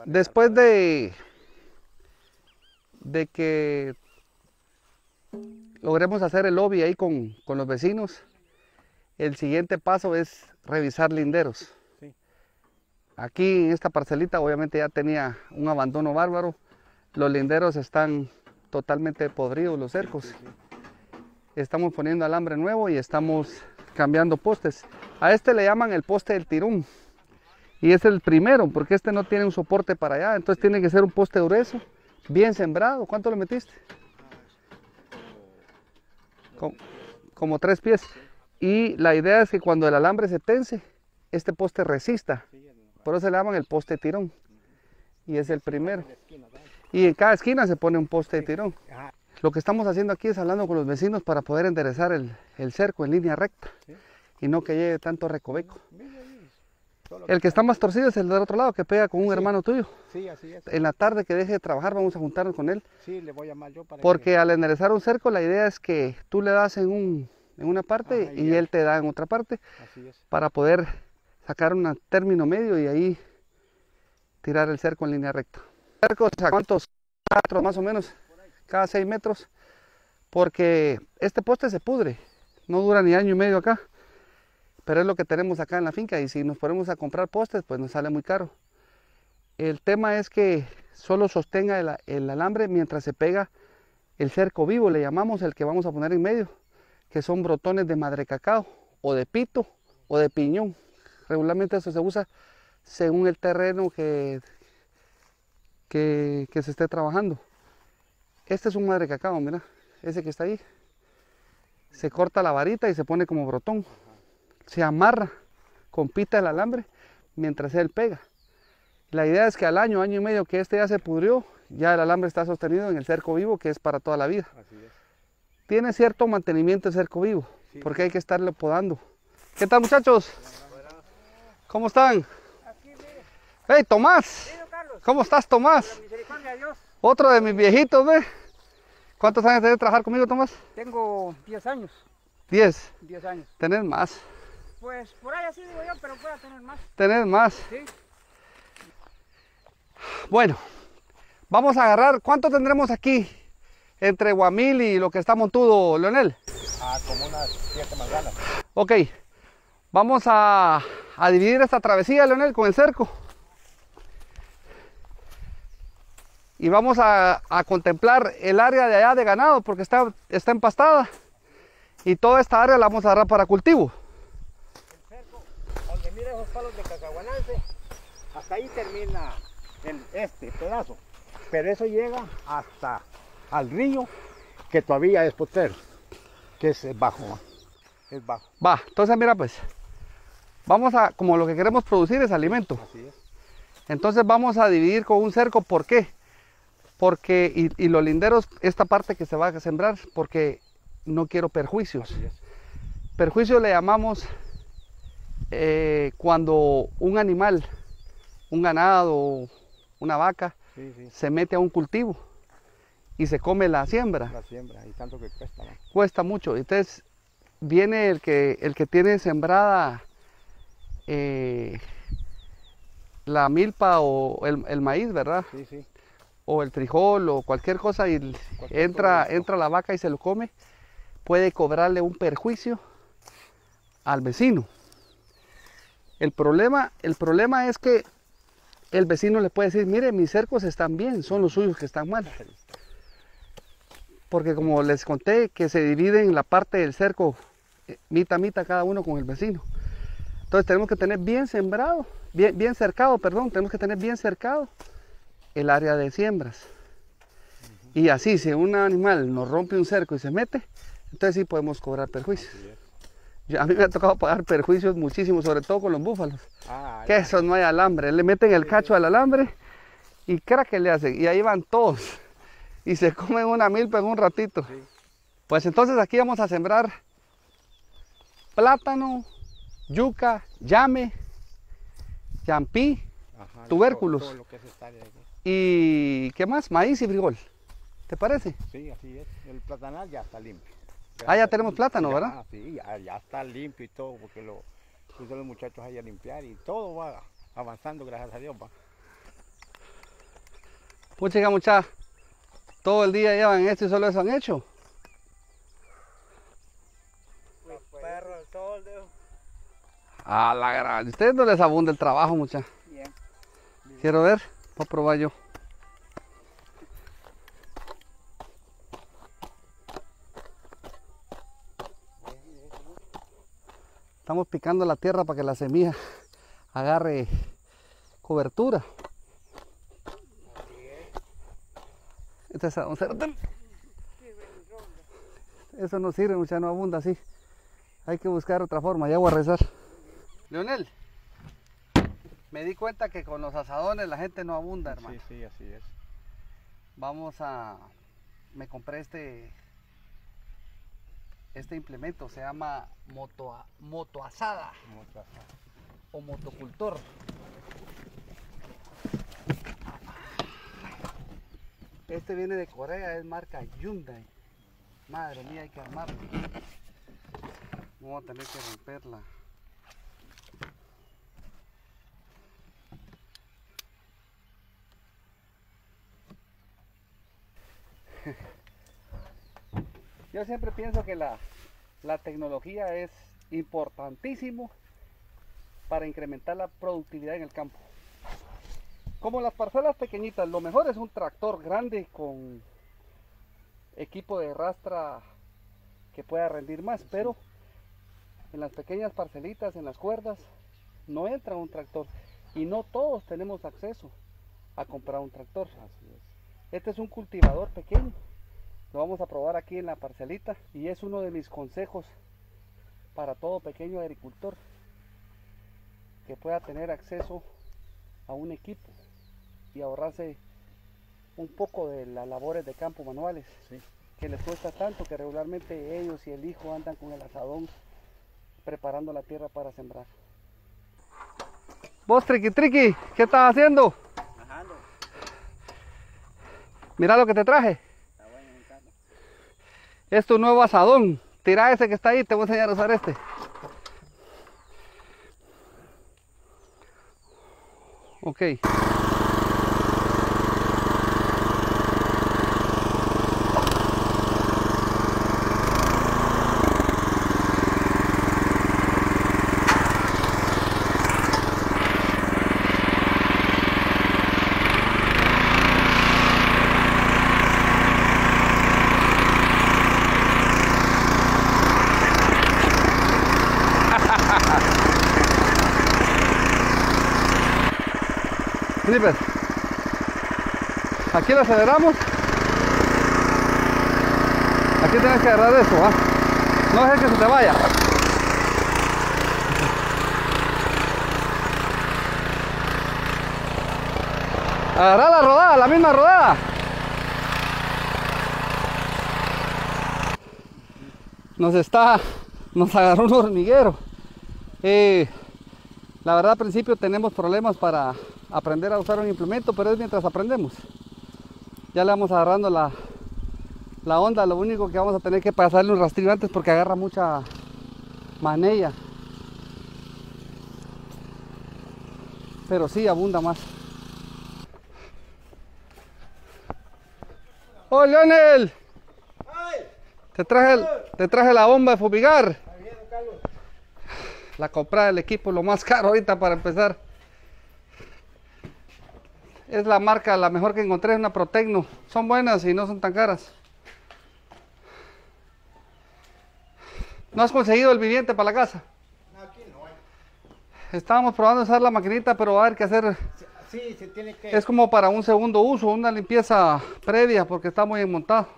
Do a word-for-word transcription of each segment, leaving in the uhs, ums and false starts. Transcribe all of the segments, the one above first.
Después de, de que logremos hacer el lobby ahí con, con los vecinos, el siguiente paso es revisar linderos. Sí. Aquí en esta parcelita obviamente ya tenía un abandono bárbaro. Los linderos están totalmente podridos, los cercos. Sí, sí, sí. Estamos poniendo alambre nuevo y estamos cambiando postes. A este le llaman el poste del tirón. Y es el primero, porque este no tiene un soporte para allá. Entonces tiene que ser un poste grueso, bien sembrado. ¿Cuánto le metiste? Como, como tres pies. Y la idea es que cuando el alambre se tense, este poste resista. Por eso le llaman el poste tirón. Y es el primero. Y en cada esquina se pone un poste de tirón. Lo que estamos haciendo aquí es hablando con los vecinos para poder enderezar el, el cerco en línea recta. Y no que llegue tanto recoveco. El que está más torcido es el del otro lado, que pega con un Sí. hermano tuyo. Sí, así es. En la tarde que deje de trabajar vamos a juntarnos con él. Sí, le voy a llamar yo para Porque que... al enderezar un cerco la idea es que tú le das en, un, en una parte Ajá, y, y él te da en otra parte Así es. para poder sacar un término medio y ahí tirar el cerco en línea recta. Cercos a cuántos metros más o menos, cada seis metros, porque este poste se pudre, no dura ni año y medio acá, pero es lo que tenemos acá en la finca y si nos ponemos a comprar postes pues nos sale muy caro. El tema es que solo sostenga el, el alambre mientras se pega el cerco vivo, le llamamos el que vamos a poner en medio, que son brotones de madre cacao o de pito o de piñón. Regularmente eso se usa según el terreno que, que, que se esté trabajando. Este es un madre cacao, mira, ese que está ahí. Se corta la varita y se pone como brotón. Se amarra con pita el alambre mientras él pega. La idea es que al año, año y medio que este ya se pudrió, ya el alambre está sostenido en el cerco vivo que es para toda la vida. Así es. Tiene cierto mantenimiento el cerco vivo, Sí. porque hay que estarle podando. ¿Qué tal, muchachos? ¿Cómo están? Aquí, mire, Hey, Tomás. mire, Carlos, ¿Cómo estás, Tomás? por la misericordia de Dios, Otro de mis viejitos, ¿ve? ¿Cuántos años tenés de trabajar conmigo, Tomás? tengo diez años, Diez. diez años. Tenés más. Pues por ahí así digo yo, pero pueda tener más, Tenés más. ¿sí? Bueno, vamos a agarrar. ¿Cuánto tendremos aquí entre Guamil y lo que está montudo, Leonel? Ah, como unas siete manzanas. Ok, vamos a, a dividir esta travesía, Leonel, con el cerco. Y vamos a, a contemplar el área de allá de ganado porque está, está empastada. Y toda esta área la vamos a agarrar para cultivo. El cerco, donde mira esos palos de cacahuanance, hasta ahí termina el, este pedazo. Pero eso llega hasta al río, que todavía es potrero, que es bajo, ¿va? Es bajo. Va, entonces mira pues, vamos a, como lo que queremos producir es alimento. Así es. Entonces vamos a dividir con un cerco, ¿por qué? Porque, y, y los linderos, esta parte que se va a sembrar, porque no quiero perjuicios. Así es. Perjuicio le llamamos eh, cuando un animal, un ganado, una vaca, Sí, sí. se mete a un cultivo y se come la siembra. La siembra y tanto que cuesta, ¿va? Cuesta mucho. Entonces viene el que, el que tiene sembrada eh, la milpa o el, el maíz, ¿verdad? Sí, sí. O el frijol o cualquier cosa y Cualquier entra, producto. entra la vaca y se lo come, puede cobrarle un perjuicio al vecino. El problema, el problema es que el vecino le puede decir, mire, mis cercos están bien, son los suyos que están mal. Porque como les conté que se divide en la parte del cerco, eh, mitad, mitad cada uno con el vecino. Entonces tenemos que tener bien sembrado, bien, bien cercado, perdón, tenemos que tener bien cercado el área de siembras. Y así, si un animal nos rompe un cerco y se mete, entonces sí podemos cobrar perjuicios. Yo- a mí me ha tocado pagar perjuicios muchísimo, sobre todo con los búfalos. Ah, Que eso no hay alambre, le meten el cacho al alambre y crack que le hacen, y ahí van todos. Y se comen una milpa en un ratito. Sí. Pues entonces aquí vamos a sembrar plátano, yuca, llame, yampí, ajá, tubérculos. Todo, todo lo que es esta área de aquí. y ¿qué más? Maíz y frijol. ¿Te parece? Sí, así es. El platanal ya está limpio. Ah, ya está- tenemos plátano, ya, ¿verdad? Sí, ya, ya está limpio y todo, porque lo pusieron los muchachos ahí a limpiar y todo va avanzando, gracias a Dios. Va. Puchica, mucha, todo el día llevan esto y solo eso han hecho. Los perros, el sol, Dios. A la gran, a ustedes no les abunda el trabajo, mucha. Bien. Quiero ver, voy a probar yo. Estamos picando la tierra para que la semilla agarre cobertura. Este es un cerotén. Eso no sirve, mucha, no abunda así. Hay que buscar otra forma, ya voy a rezar. Leonel, me di cuenta que con los asadones la gente no abunda, hermano. Sí, sí, así es. Vamos a... Me compré este... Este implemento, se llama moto, motoasada o motocultor. Este viene de Corea, es marca Hyundai. Madre mía, hay que armarlo. Vamos a tener que romperla. Yo siempre pienso que la, la tecnología es importantísimo para incrementar la productividad en el campo. Como las parcelas pequeñitas, lo mejor es un tractor grande con equipo de rastra que pueda rendir más, pero en las pequeñas parcelitas, en las cuerdas, no entra un tractor y no todos tenemos acceso a comprar un tractor. Así es. Este es un cultivador pequeño. Lo vamos a probar aquí en la parcelita y es uno de mis consejos para todo pequeño agricultor que pueda tener acceso a un equipo y ahorrarse un poco de las labores de campo manuales, Sí. que les cuesta tanto, que regularmente ellos y el hijo andan con el asadón preparando la tierra para sembrar. Vos, Triqui Triqui, ¿qué estás haciendo? Bajando. Mira lo que te traje. Está bueno, me encanta. Es tu nuevo asadón. Tira ese que está ahí, te voy a enseñar a usar este. Ok. Flipper. Aquí lo aceleramos. Aquí tienes que agarrar eso, ¿ah? No dejes que se te vaya. Agarrar la rodada, la misma rodada. Nos está, nos agarró un hormiguero. Eh, la verdad al principio tenemos problemas para aprender a usar un implemento, pero es mientras aprendemos. Ya le vamos agarrando la, la onda. Lo único que vamos a tener que pasarle un rastrillo antes porque agarra mucha manella. Pero sí abunda más. ¡Oh, Leonel! Te traje, el, te traje la bomba de fumigar. La comprada del equipo, lo más caro ahorita para empezar. Es la marca, la mejor que encontré, es una Protecno. Son buenas y no son tan caras. ¿No has conseguido el viviente para la casa? No, aquí no hay. Estábamos probando usar la maquinita, pero va a haber que hacer... Sí, se tiene que... Es como para un segundo uso, una limpieza previa, porque está muy montado.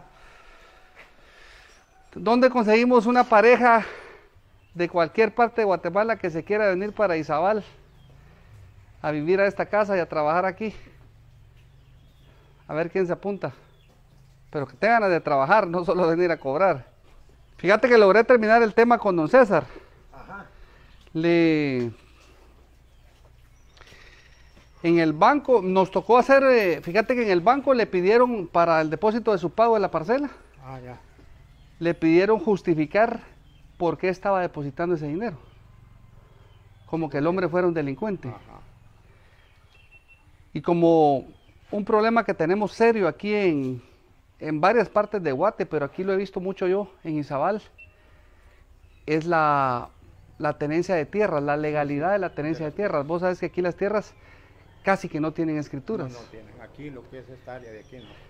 ¿Dónde conseguimos una pareja de cualquier parte de Guatemala que se quiera venir para Izabal a vivir a esta casa y a trabajar aquí? A ver quién se apunta. Pero que tengan ganas de trabajar, no solo venir a cobrar. Fíjate que logré terminar el tema con don César. Ajá. Le... En el banco nos tocó hacer, eh, fíjate que en el banco le pidieron para el depósito de su pago de la parcela, Ah, ya. le pidieron justificar por qué estaba depositando ese dinero. Como que el hombre fuera un delincuente. Ajá. Y como un problema que tenemos serio aquí en, en varias partes de Guate, pero aquí lo he visto mucho yo, en Izabal, es la, la tenencia de tierras, la legalidad de la tenencia de tierras. Vos sabes que aquí las tierras casi que no tienen escrituras. No, no tienen. Aquí lo que es esta área de aquí no.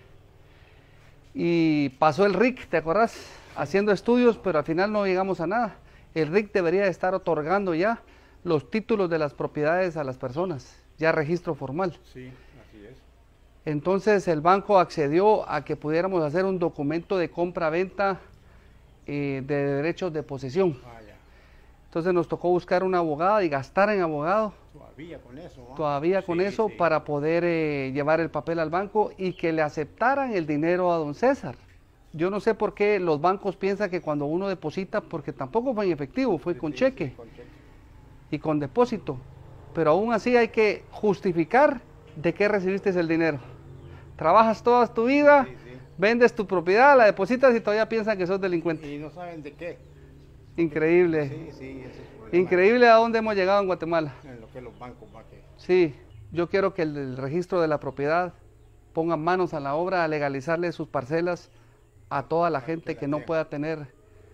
Y pasó el R I C, ¿te acordás? Haciendo estudios, pero al final no llegamos a nada. El R I C debería estar otorgando ya los títulos de las propiedades a las personas, ya registro formal. Sí, así es. Entonces el banco accedió a que pudiéramos hacer un documento de compra-venta eh, de derechos de posesión. Ah, ya. Entonces nos tocó buscar una abogada y gastar en abogado. Todavía con eso, ¿no? Todavía con Sí, eso sí. para poder eh, llevar el papel al banco y que le aceptaran el dinero a don César. Yo no sé por qué los bancos piensan que cuando uno deposita, porque tampoco fue en efectivo, fue Sí, con sí, cheque sí, con cheque. y con depósito. Pero aún así hay que justificar de qué recibiste el dinero. Trabajas toda tu vida, Sí, sí. vendes tu propiedad, la depositas y todavía piensan que sos delincuente. Y no saben de qué. Increíble. Sí, sí, ese es el problema. Increíble a dónde hemos llegado en Guatemala. En lo que los bancos va que... Sí, yo quiero que el, el registro de la propiedad ponga manos a la obra a legalizarle sus parcelas a toda la gente que no pueda tener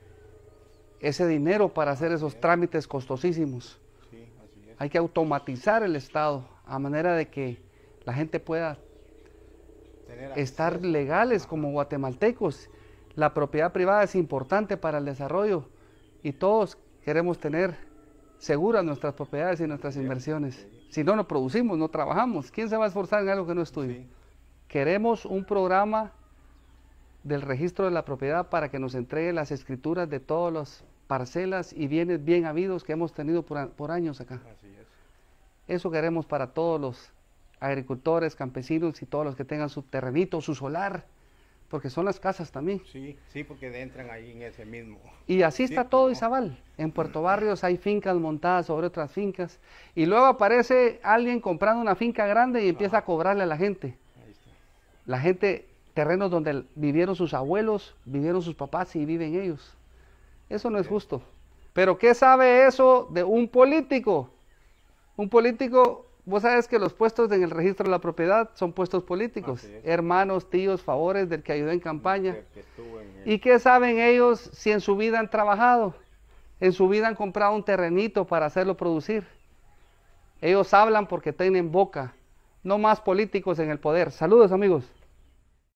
ese dinero para hacer esos trámites costosísimos. Sí, así es. Hay que automatizar el Estado a manera de que la gente pueda Tener estar acceso. legales como guatemaltecos. La propiedad privada es importante para el desarrollo y todos queremos tener seguras nuestras propiedades y nuestras inversiones. Si no, no producimos, no trabajamos. ¿Quién se va a esforzar en algo que no es tuyo? Sí. Queremos un programa del registro de la propiedad para que nos entregue las escrituras de todas las parcelas y bienes bien habidos que hemos tenido por, a- por años acá. Así es. Eso queremos para todos los agricultores, campesinos y todos los que tengan su terrenito, su solar, porque son las casas también. Sí, sí, porque entran ahí en ese mismo. Y así está Sí, todo ¿no? Izabal. En Puerto Barrios hay fincas montadas sobre otras fincas y luego aparece alguien comprando una finca grande y empieza a cobrarle a la gente. Ahí está. La gente, terrenos donde vivieron sus abuelos, vivieron sus papás y viven ellos. Eso no es justo. Pero ¿qué sabe eso de un político? Un político, vos sabes que los puestos en el registro de la propiedad son puestos políticos. Así es. Hermanos, tíos, favores del que ayudó en campaña. Que- que estuvo en el- ¿Y qué saben ellos si en su vida han trabajado? En su vida han comprado un terrenito para hacerlo producir. Ellos hablan porque tienen boca, no más políticos en el poder. Saludos, amigos.